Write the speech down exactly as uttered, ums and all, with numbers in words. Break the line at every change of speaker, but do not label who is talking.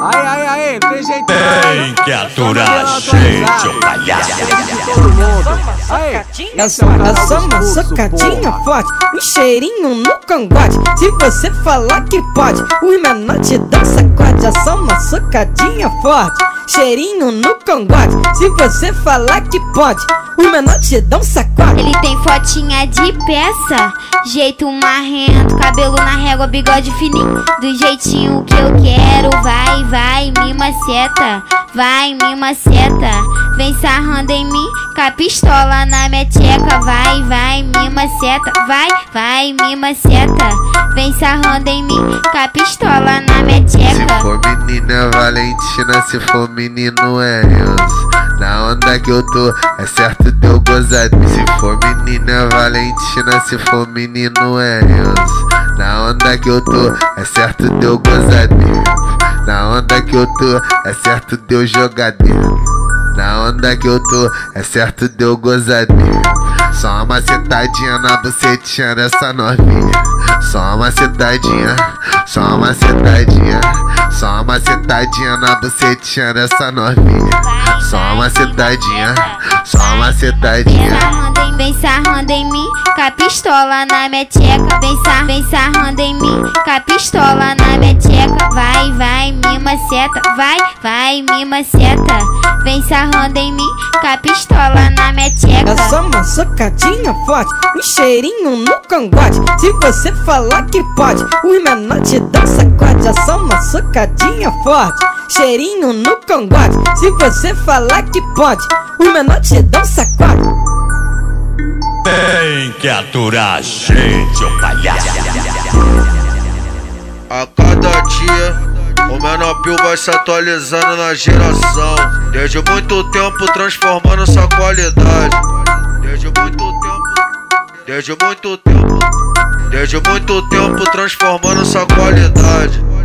Aí, aí, aí, tem jeito.
Tem que aturar a gente, ô palhaço.
É só, é só uma socadinha forte, um cheirinho no cangote. Se você falar que pode, os menores te dão sacode. É só uma socadinha forte, cheirinho no cangote. Se você falar que pode, os menores te dão sacode.
Ele tem fotinha de peça, jeito marrento, cabelo na régua, bigode fininho, do jeitinho que eu quero. Vai, vai, me maceta, vai, me maceta. Vem sarrando em mim, com a pistola na minha tcheca. Vai, vai, me maceta, vai, vai, me maceta. Vem sarrando em mim, com a pistola na minha tcheca.
Se for menina é Valentina, se for menino é Enzo. Na onda que eu tô, é certo de eu gozar. Se for menina é Valentina, se for menino é Enzo. Na onda que eu tô, é certo de eu gozar. Na onda que eu tô, é certo de eu jogar dentro. Na onda que eu tô, é certo de eu gozar. Só uma macetadinha na bucetinha dessa novinha. Só uma macetadinha, só uma macetadinha. Só uma macetadinha na bucetinha dessa novinha. Só uma macetadinha, só uma macetadinha.
Vem sarrando em mim, com a pistola na minha tcheca. Vem, sar, vem sarrando em mim, com a pistola na minha tcheca. Vai, vai, me maceta, vai, vai, me maceta. Vem sarrando em mim, com a pistola na minha tcheca.
É só uma socadinha forte, um cheirinho no cangote. Se você falar que pode, os menores te dão sacode. É só uma socadinha forte, cheirinho no cangote. Se você falar que pode, os menores te dão sacode.
Tem que aturar a gente, ô palhaço.
A cada dia, o Menor Pio vai se atualizando na geração. Desde muito tempo transformando sua qualidade. Desde muito tempo, desde muito tempo, desde muito tempo transformando sua qualidade.